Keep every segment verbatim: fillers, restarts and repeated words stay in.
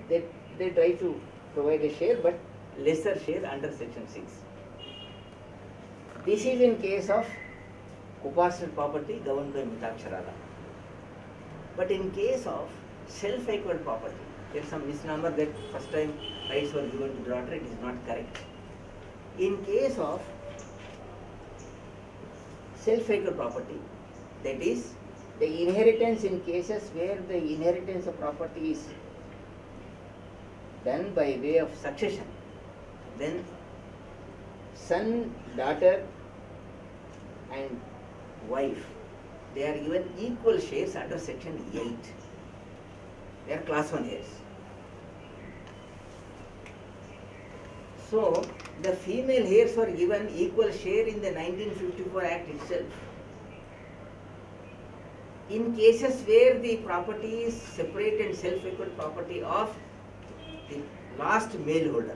they, they try to provide a share, but lesser share under section six. This is in case of co-personal property governed by Mitakshara law. But in case of self-acquired property, there is some misnomer that first time rights were given to the daughter. It is not correct. In case of self-acquired property, that is, the inheritance in cases where the inheritance of property is done by way of succession, then son, daughter and wife, they are given equal shares under section eight. They are class one heirs. So, the female heirs were given equal share in the nineteen fifty-four Act itself. In cases where the property is separate and self-equal property of the last male holder.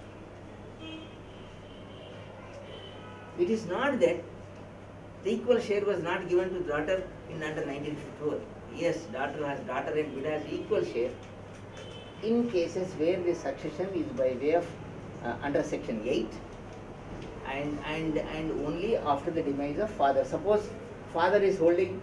It is not that the equal share was not given to daughter in under nineteen fifty-four. Yes, daughter has daughter and widow has equal share in cases where the succession is by way of uh, under section eight and, and, and only after the demise of father. Suppose father is holding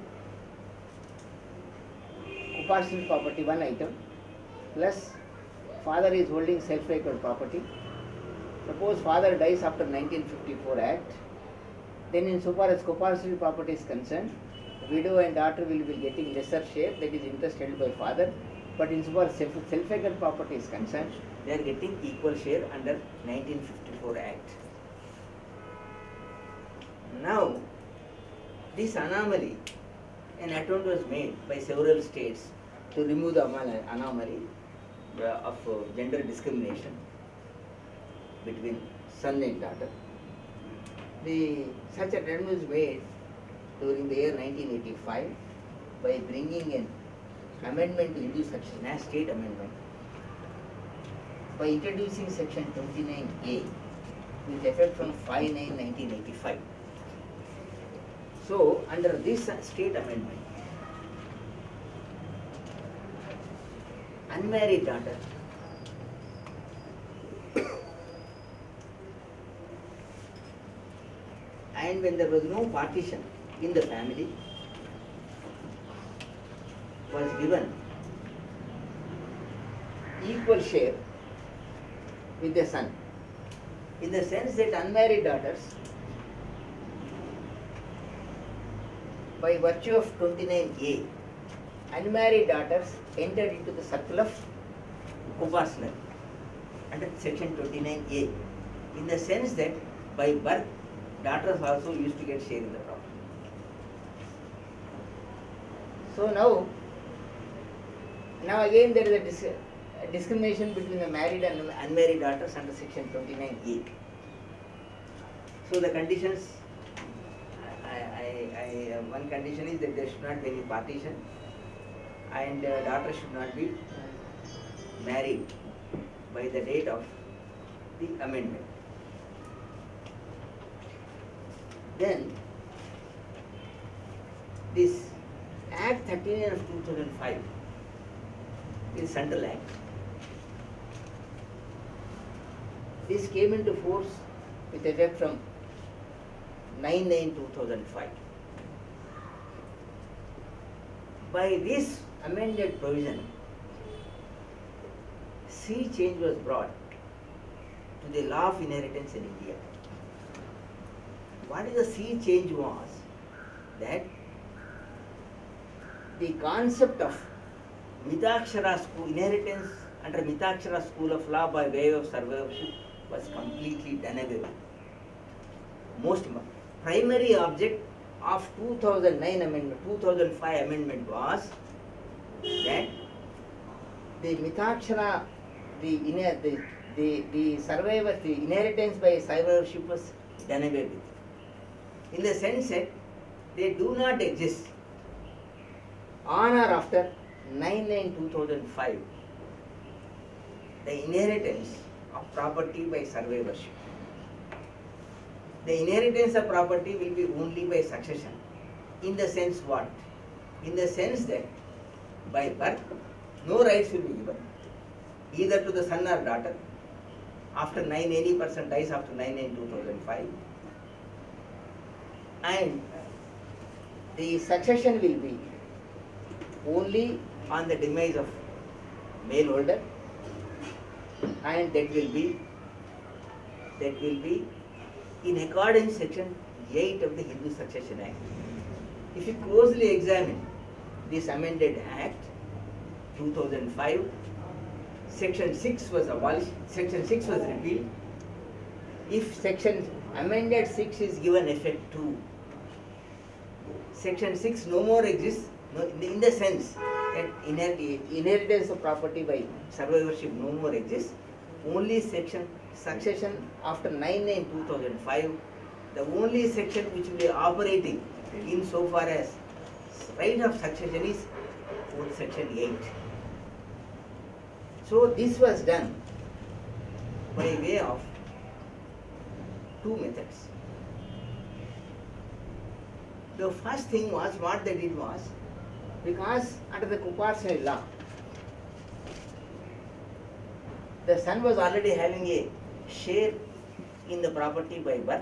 co-personal property, one item, plus father is holding self-acquired property. Suppose father dies after nineteen fifty-four Act, then in so far as co-personal property is concerned, widow and daughter will be getting lesser share, that is interest held by father, but in so far as self-acquired property is concerned, they are getting equal share under nineteen fifty-four Act. Now, this anomaly, an attempt was made by several states to remove the anomaly of gender discrimination between son and daughter. The such attempt was made during the year nineteen eighty-five by bringing an amendment to Hindu section as state amendment by introducing section twenty-nine A with effect from five nine nineteen eighty-five. So, under this state amendment, unmarried daughter and when there was no partition in the family was given equal share with the son, in the sense that unmarried daughters, by virtue of twenty-nine A, unmarried daughters entered into the circle of co-personal under section twenty-nine A, in the sense that by birth daughters also used to get share in the property. So now, now again there is a, dis a discrimination between the married and unmarried daughters under section twenty-nine A. So the conditions, I, I, I, uh, one condition is that there should not be any partition, and uh, daughter should not be married by the date of the amendment. Then this Act thirty-nine of two thousand five is Central Act. This came into force with effect from nine nine two thousand five. By this amended provision, sea change was brought to the law of inheritance in India. What is the sea change was that the concept of Mitakshara school, inheritance under Mitakshara school of law by way of survivorship was completely done away with. Most primary object of two thousand nine amendment, two thousand five amendment was that the Mitakshara, the, the, the, the survivor, the inheritance by survivorship was done away with. In the sense that they do not exist on or after nine nine two thousand five, the inheritance of property by survivorship. The inheritance of property will be only by succession. In the sense what? In the sense that by birth, no rights will be given. either to the son or daughter. After nine, any person dies after nine nine two thousand five. And the succession will be only on the demise of male holder, and that will be that will be in accordance with section eight of the Hindu Succession Act. If you closely examine this amended act two thousand five, section six was abolished, section six was repealed. If section amended six is given effect to, section six no more exists, no, in, the, in the sense that inher inheritance of property by survivorship no more exists. Only section succession after nine nine two thousand five, the only section which will be operating in so far as right of succession is section eight. So this was done by way of two methods. The first thing was, what they did was, because under the Kuparsnari law, the son was already having a share in the property by birth,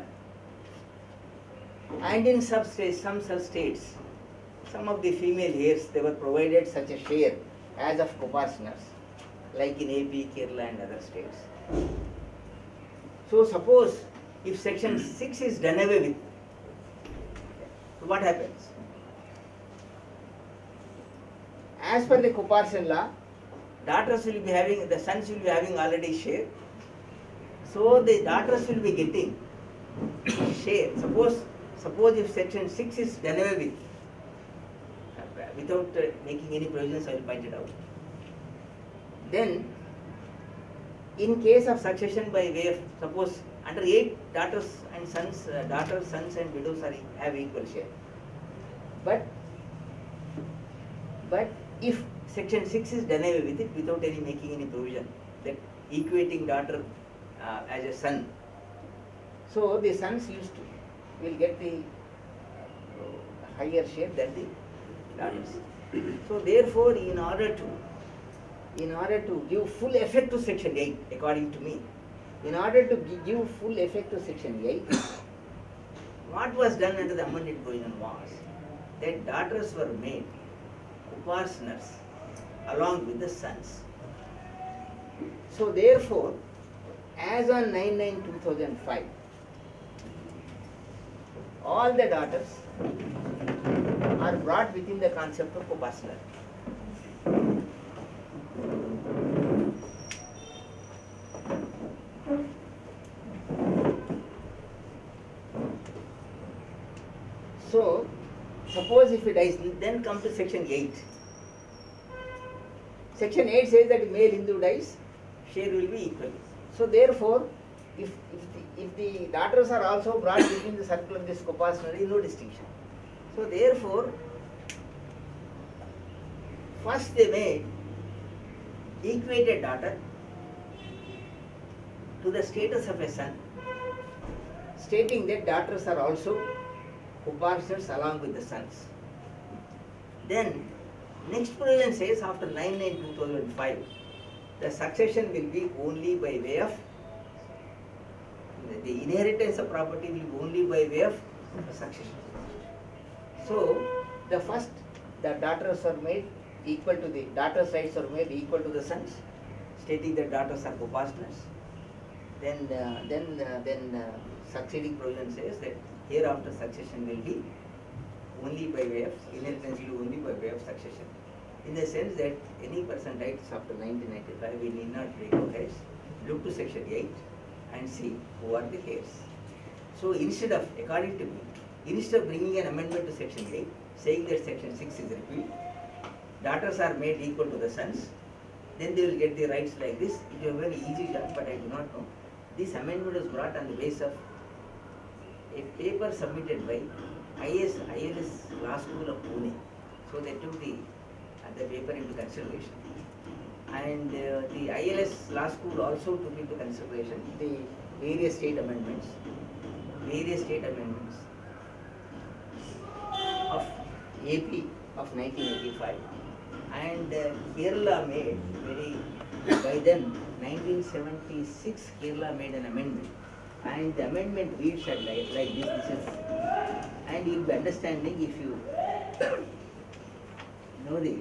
and in some states, some such states, some of the female heirs, they were provided such a share as of Kuparsnars, like in A P, Kerala and other states. So suppose if section six is done away with, so what happens? As per the Kuparsnari law, daughters will be having, the sons will be having already share. So the daughters will be getting share. Suppose, suppose if section six is done away with, without uh, making any provisions, I will point it out. Then, in case of succession by way of, suppose under eight daughters and sons, uh, daughters, sons and widows are have equal share. But, but if section six is done away with it without any making any provision, that equating daughter uh, as a son, so the sons used to will get the uh, higher share than the daughters. So therefore, in order to in order to give full effect to section eight, according to me, in order to give full effect to section eight, what was done under the amended provision was that daughters were made Kuparsnars along with the sons. So therefore, as on nine nine two thousand five, all the daughters are brought within the concept of Kuparsnar. So, suppose if it dies, then come to section eight. Section eight says that male Hindu dies, share will be equal. So therefore, if, if, the, if the daughters are also brought within the circle of this Kuparsnari, no distinction. So therefore, first they made equated daughter to the status of a son, stating that daughters are also Kuparsnars along with the sons. Then, next provision says after nine nine two thousand five, the succession will be only by way of, the inheritance of property will be only by way of succession. So, the first, the daughters are made equal to the, daughters' rights are made equal to the sons, stating that daughters are Kuparsnars. Then, uh, then, uh, then uh, succeeding provision says that hereafter succession will be only by way of, inheritance will be only by way of succession. In the sense that any person dies after nineteen ninety-five, we need not break our heads, look to section eight and see who are the heirs. So instead of, according to me, instead of bringing an amendment to section eight, saying that section six is repealed, daughters are made equal to the sons, then they will get the rights like this. It was very easy done, but I do not know. This amendment was brought on the basis of a paper submitted by I A S, I L S Law School of Pune. So they took the, uh, the paper into consideration. And uh, the I L S Law School also took into consideration the various state amendments, various state amendments of A P of nineteen eighty-five. And uh, Kerala made very By then, nineteen seventy-six, Kerala made an amendment, and the amendment reads at like, like this. This is, and you'll be understanding if you know the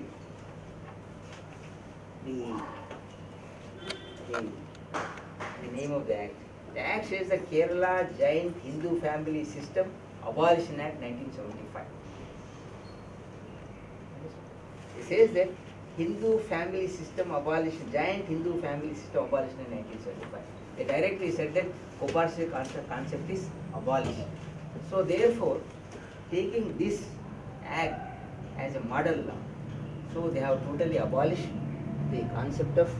the the, the name of the act. The act says the Kerala Giant Hindu Family System Abolition Act nineteen seventy-five. It says that Hindu family system abolition, giant Hindu family system abolition in nineteen seventy-five. They directly said that Koparse concept, concept is abolished. So therefore, taking this act as a model law, so they have totally abolished the concept of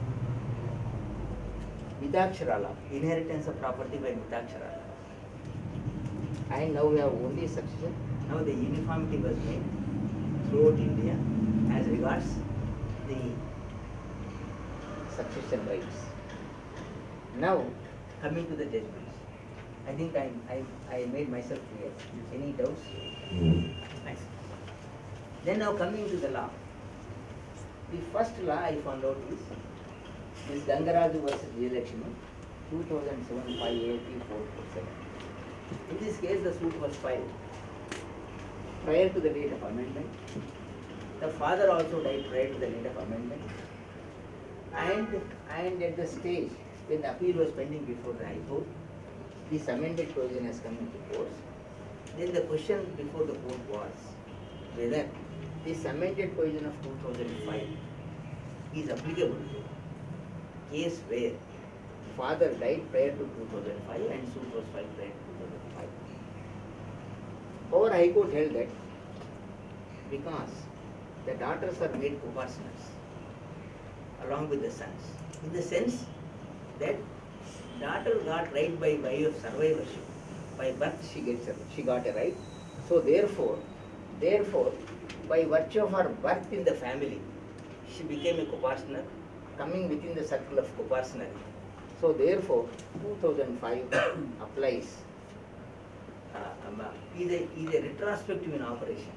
Mitakshara law, inheritance of property by Mitakshara law. And now we have only succession. Now the uniformity was made throughout India as regards the succession rights. Now, coming to the judgments, I think I, I, I made myself clear. Any doubts? Mm. Nice. Then now coming to the law. The first law I found out is this Gangaraju versus Vijayalakshmi, two thousand seven five eighty four forty-seven. In this case, the suit was filed prior to the date of amendment. The father also died prior to the date of amendment. And, and at the stage when the appeal was pending before the High Court, this amended provision has come into force. Then the question before the court was whether this amended provision of two thousand five is applicable to case where father died prior to two thousand five and suit was filed prior to two thousand five. Our High Court held that because the daughters are made Koparsanas along with the sons, in the sense that daughter got right by way of survivorship. By birth she gets a, she got a right. So therefore, therefore, by virtue of her birth in the family, she became a Koparsana, coming within the circle of Koparsanary. So therefore, two thousand five applies. Uh, um, uh, is, a, is a retrospective in operation.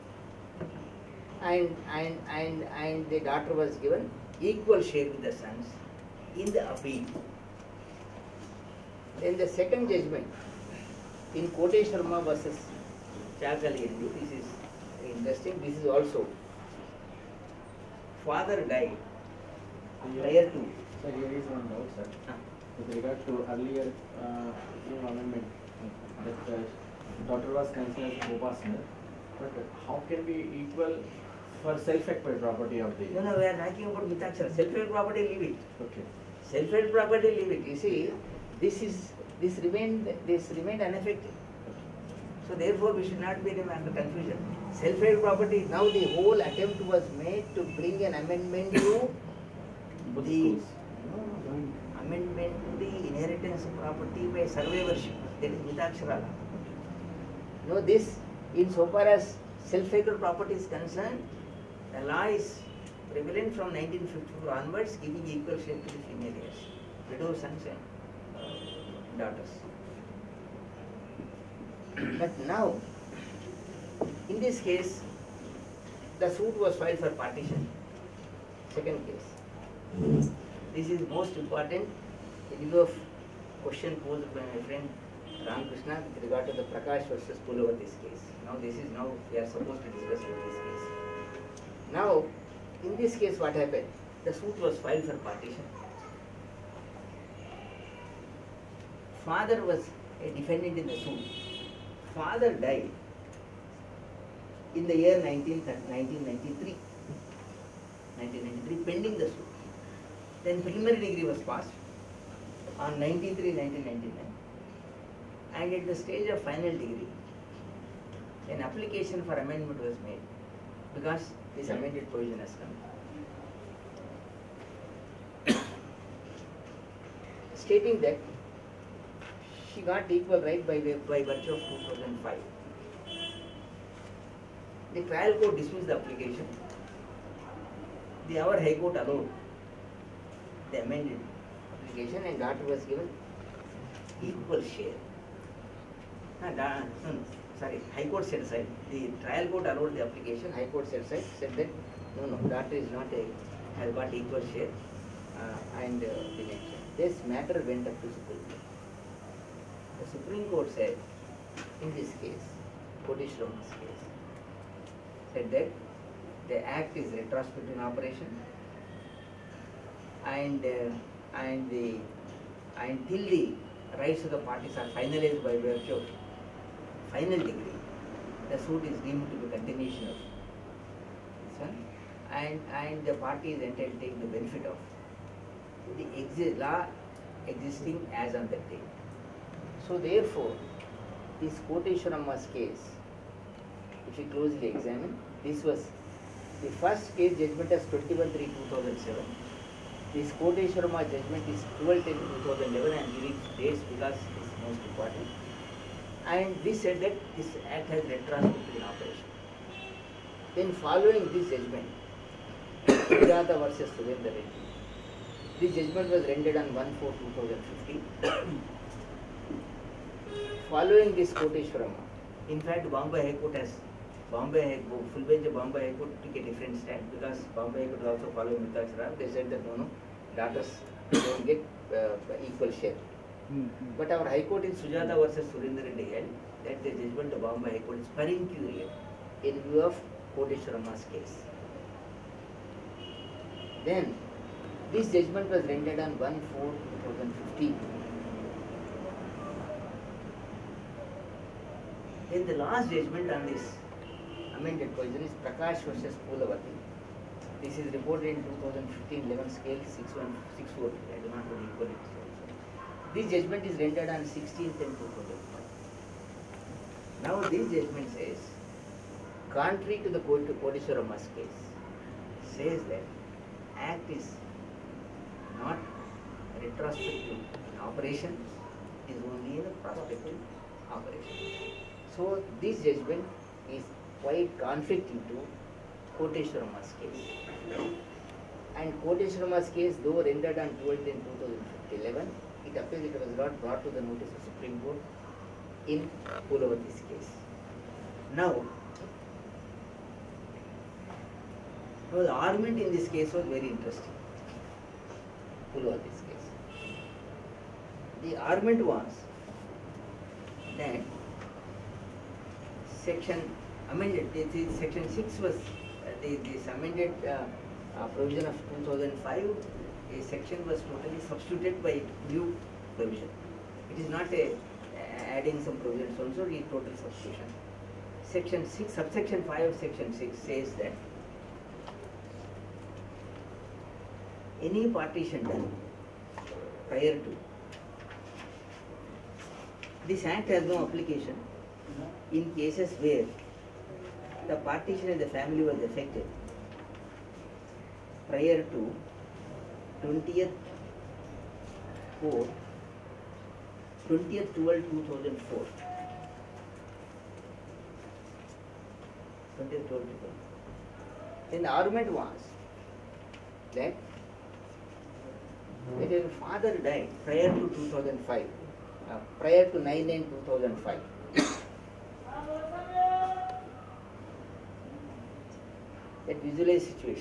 And, and, and, and the daughter was given equal share with the sons in the appeal. Then the second judgment in Kote Sharma versus Chakali, this is interesting. This is also father died prior to. Sir, here is one doubt, sir. Huh? With regard to earlier uh, you know, amendment, that uh, daughter was considered as Kopasana, but how can be equal for self-acquired property of the? No, no, we are talking about Mitakshara. Self-held property, leave it. Okay. Self-held property, leave it. You see, this is this remained this remained unaffected. So therefore, we should not be under confusion. Self-held property. Now the whole attempt was made to bring an amendment to the no, no, amendment to the inheritance of property by survivorship. That is Mitakshara law. No, this insofar as self-held property is concerned, the law is prevalent from nineteen fifty-four onwards, giving equal share to the female heirs, widows, sons and uh, daughters. But now, in this case, the suit was filed for partition. Second case. This is most important in view of question posed by my friend Ramakrishna with regard to the Prakash versus Pulavarti's case. Now this is now we are supposed to discuss in this case. Now, in this case what happened? The suit was filed for partition. Father was a defendant in the suit. Father died in the year nineteen ninety-three. nineteen ninety-three, pending the suit. Then preliminary degree was passed on ninety-three nineteen ninety-nine. And at the stage of final degree, an application for amendment was made because this amended provision has come. Stating that she got equal right by, by virtue of two thousand five. The trial court dismissed the application. The our High Court allowed the amended application and daughter was given equal share. No, no, no, sorry, High Court set aside. The trial court allowed the application. High Court set aside, said that no, no, daughter is not a has got equal share, uh, and uh, the next. This matter went up to Supreme Court. The Supreme Court said, in this case, Kodishwara's case, said that the act is retrospective in operation, and uh, and the until the rights of the parties are finalized by virtue of final degree, the suit is deemed to be continuation of this one, and and the party is entitled to take the benefit of the exi- law existing as on that date. So therefore, this Koteshwaramma's case, if you closely examine, this was the first case judgment as twenty-one three two thousand seven. This Koteshwaramma judgment is twelve ten two thousand eleven. I am giving dates because it is most important. And this said that this act has retrospective in operation. Then following this judgment, Sujata versus Surendra Reddy, this judgment was rendered on one four two thousand fifteen. Following this Koteshwaramma, in fact, Bombay High Court has Bombay High Court, full bench of Bombay High Court took a different stand because Bombay High Court is also following Mitakshara. They said that no, no, daughters don't get uh, equal share. Mm-hmm. But our High Court in Sujata versus Surendra Reddy held that the judgment of Bombay High Court is per incuriam in view of Koteshwaramma's case. Then, this judgment was rendered on one four two thousand fifteen. Then the last judgment on this amended provision is Prakash versus Poolavati. This is reported in two thousand fifteen eleven scale six one six four. I do not know the equal it also. This judgment is rendered on sixteenth ten two thousand five. Now this judgment says, contrary to the Koteshwaramma's case, says that act is not retrospective in operation, is only in a prospective operation. So this judgment is quite conflicting to Koteshwaramma's case. And Koteshwaramma's case, though rendered on twelfth ten two thousand eleven, it appears it was not brought to the notice of Supreme Court in Poolavati's case. Now, now the argument in this case was very interesting. Poolavati's case. The argument was that section amended, this is section six was, uh, the, this amended uh, uh, provision of two thousand five, a section was totally substituted by new provision. It is not a uh, adding some provisions also, it is total substitution. Section six, subsection five of section six says that any partition done prior to, this act has no application in cases where the partition in the family was effected prior to twentieth four, twentieth twelve two thousand four. twentieth twelve two thousand four. Then the argument was that that if father died prior to two thousand five, uh, prior to nine nine two thousand five, that visualize situation.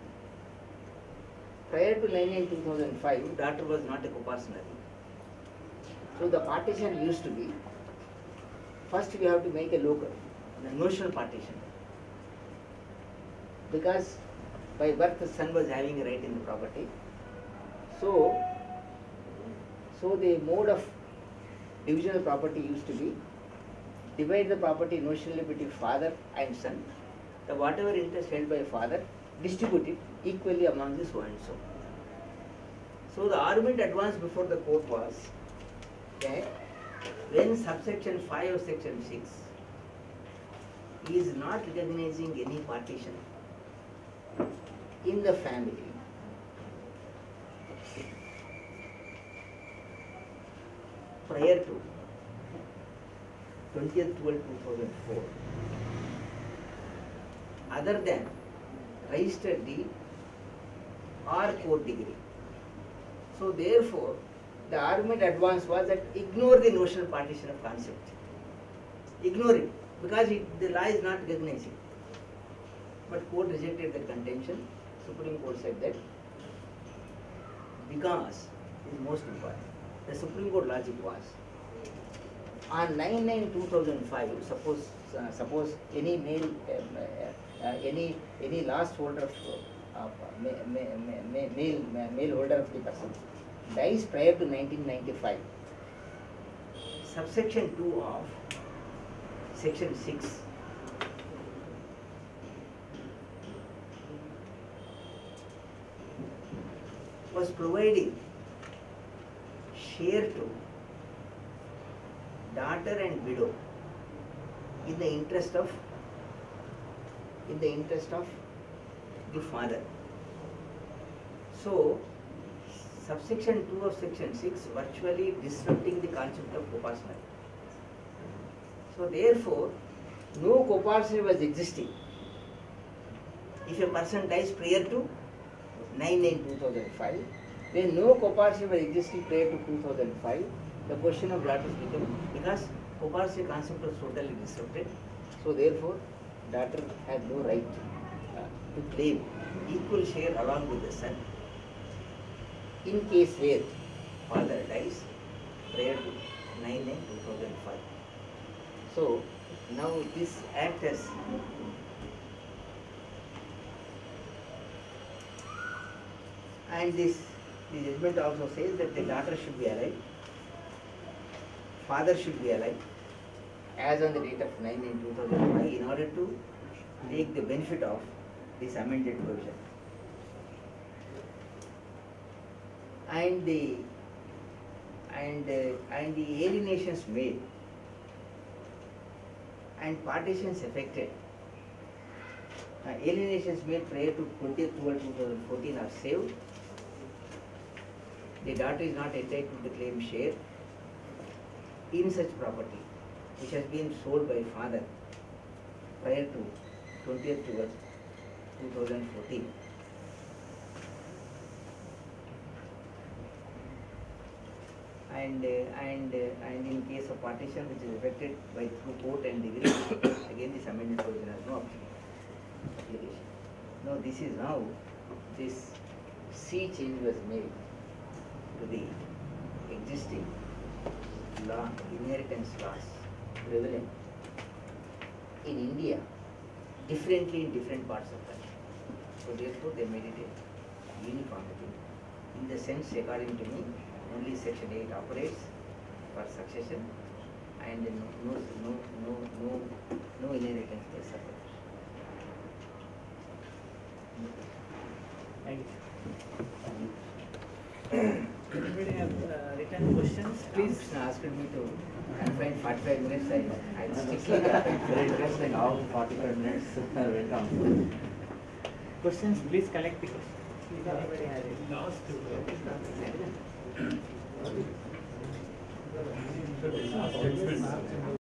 Prior to nine nine two thousand five, daughter was not a co-personality. So the partition used to be, first we have to make a local, the notional partition. Because by birth the son was having a right in the property. So, so the mode of division of property used to be, divide the property notionally between father and son. The whatever interest held by father, distribute it equally among the so and so. So the argument advanced before the court was that when subsection five of section six is not recognizing any partition in the family, prior to twentieth twelve two thousand four, other than registered deed or court degree. So therefore, the argument advanced was that ignore the notional partition of concept. Ignore it, because it, the law is not recognizing. But court rejected the contention. Supreme Court said that because it is most important. The Supreme Court logic was on nine nine two thousand five. Suppose uh, suppose any male um, uh, uh, any any last holder of uh, ma- ma- ma- ma- male ma- male holder of the person dies prior to nineteen ninety-five. Subsection two of section six was providing share to daughter and widow in the interest of in the interest of the father. So subsection two of section six virtually disrupting the concept of co-partnership. So therefore, no co-partnership was existing. If a person dies prior to nine nine two thousand five, when no co-partnership was existing prior to two thousand five, the question of daughters became, because co-partnership concept was totally disrupted. So therefore, daughter had no right uh, to claim equal share along with the son in case where father dies prior to nine nine two thousand five. So now this act has and this the judgment also says that the daughter should be alive, father should be alive as on the date of nine nine two thousand five in order to take the benefit of this amended provision. And the and uh, and the alienations made and partitions effected, uh, alienations made prior to twentieth twelve two thousand fourteen are saved. The daughter is not entitled to claim share in such property which has been sold by father prior to twentieth twelve two thousand fourteen. And uh, and uh, and in case of partition which is effected by through court and degree, again this amended provision has no application. Now this is now this C change was made to the existing law, inheritance laws prevalent in India differently in different parts of the country. So therefore they made it a uniformity. In the sense, according to me, only section eight operates for succession and no no no no no inheritance by separation. Thank you. Anybody have uh, written questions? Please. Krishna asked me to confine forty-five minutes. I, I strictly Very interesting how forty-five minutes went on. Questions, please collect the questions. If anybody has it. Last two.